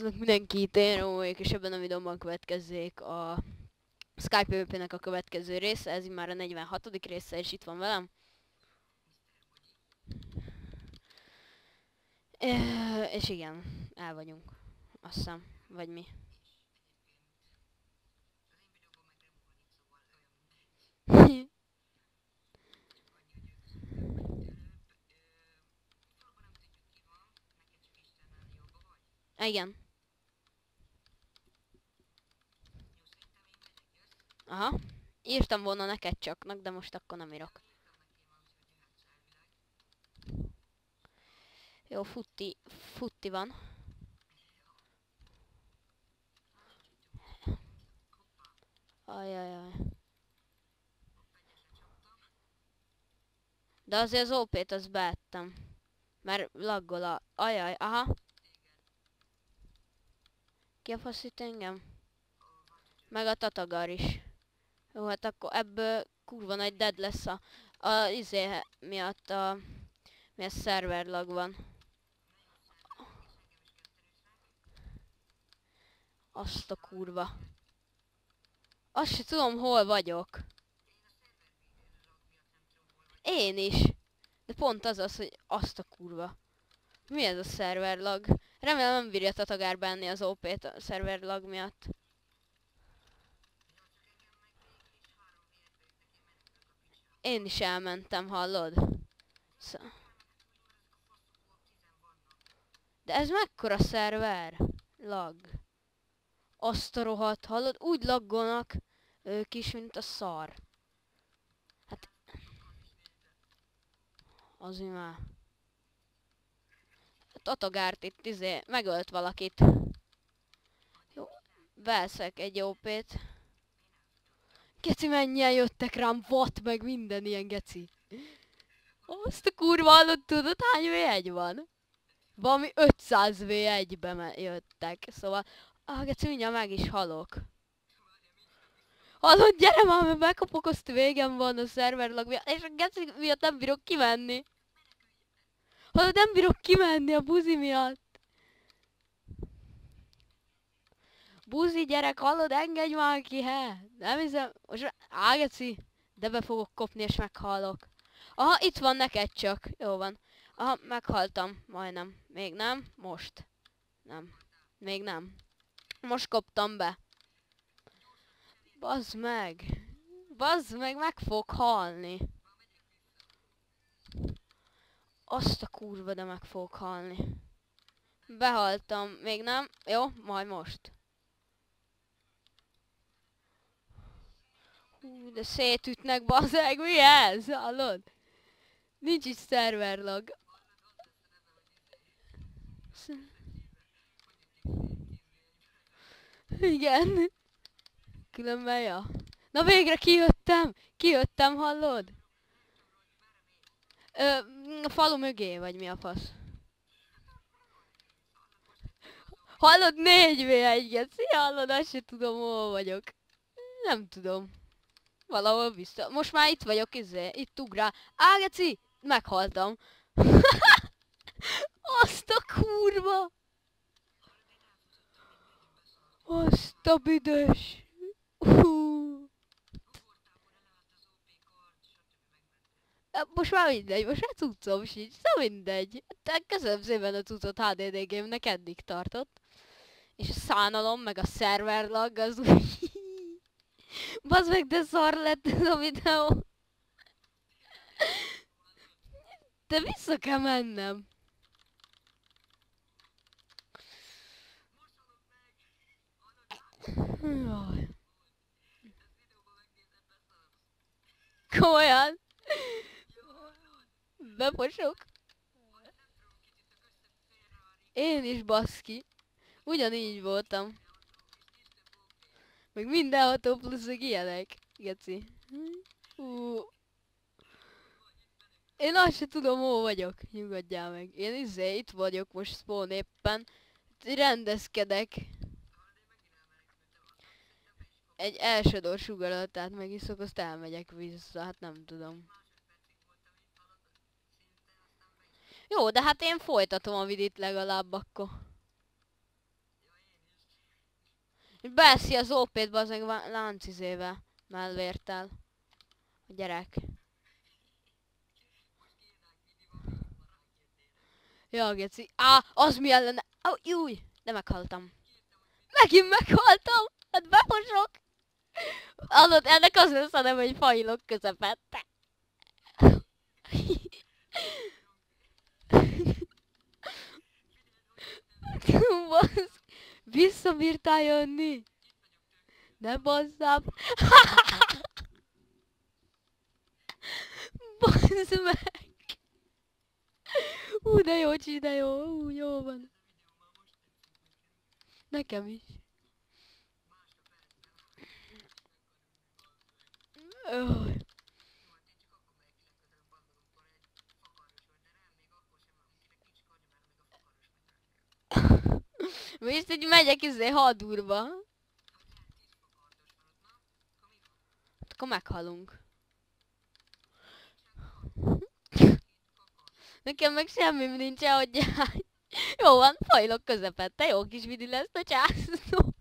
Sziasztok mindenkit, én Romó vagyok, és ebben a videóban következzék a Skype PvP-nek a következő része, ez már a 46. része, és itt van velem. És igen, el vagyunk, azt hiszem, vagy mi. Igen. Aha. Írtam volna neked csaknak, de most akkor nem írok. Jó, futti van. Ajajaj. De azért az OP-t azt beettem. Mert laggol a... Ajaj, aha. Ki a faszít engem? Meg a Tatagar is. Jó, hát akkor ebből kurva nagy dead lesz a izé miatt mi szerver lag van. Azt a kurva. Azt se tudom, hol vagyok. Én is. De pont az, hogy azt a kurva. Mi ez a szerver lag? Remélem nem bírja Tatagár benni az OP-t a szerver lag miatt. Én is elmentem, hallod? De ez mekkora szerver? Lag. Azt a rohadt, hallod? Úgy laggolnak ők is, mint a szar. Hát... Azért már. Tatagárt itt megölt valakit. Jó, veszek egy OP-t. Geci, mennyien jöttek rám, vat meg minden ilyen geci. Azt a kurva alatt tudod, hány V1 van? Valami 500 V1-be jöttek, szóval... Geci, mindjárt meg is halok. Hallod, gyere már, mert megkapok, azt végem van a szerverlag miatt, és a geci miatt nem bírok kimenni. Hallod, nem bírok kimenni a buzi miatt. Buzi gyerek, hallod, engedj már ki, he? Nem hiszem, most geci, de be fogok kopni és meghalok. Aha, itt van neked csak, jó van. Aha, meghaltam, majdnem. Még nem, most. Nem, még nem. Most koptam be. Bazd meg, meg fog halni. Azt a kurva, de meg fog halni. Behaltam, még nem, jó, majd most. Hú, de szétütnek, bazzeg, mi ez? Hallod? Nincs is szerverlag. Igen. Különben, ja. Na végre kijöttem, hallod? A falu mögé, vagy mi a fasz? Hallod, 4v1-et, hallod, azt se tudom, hol vagyok. Nem tudom. Valahol vissza. Most már itt vagyok, itt ugrál. Geci! Meghaltam. Azt a kurva! Azt a büdös! Most már mindegy, most már cuccom sincs, szóval mindegy. Köszönöm szépen a cuccot HDD Game-nek, eddig tartott. És a szánalom, meg a szerverlag az úgy... Bazd meg, de szar lett ez a videó. De vissza kell mennem. Jaj. Komolyan? Beposok? Én is, baszki. Ugyanígy voltam. Meg minden ható pluszok ilyenek. Geci. Én azt se tudom, hol vagyok. Nyugodjál meg. Én itt vagyok most spawn éppen. Rendezkedek. Egy elsődor sugaratát megiszok, azt elmegyek vissza. Hát nem tudom. Jó, de hát én folytatom a vidit legalább akkor. Beeszi az OP-t bazdmeg láncizével. Mellvértel. A gyerek. Ja, geci. Az mi ellene? Júj! De meghaltam. Megint meghaltam! Hát befosok! Adott, ennek az lesz a neve, hogy fajlok közepette. Visszabírtál jönni? Ne basszám! Bazd meg! De jó, csi, de jó, jó van. Nekem is. Öh. Most így megyek hadurba. Akkor meghalunk. Nekem meg semmi nincs, hogy jó van, fajlok közepette, jó kis vidi lesz a császló.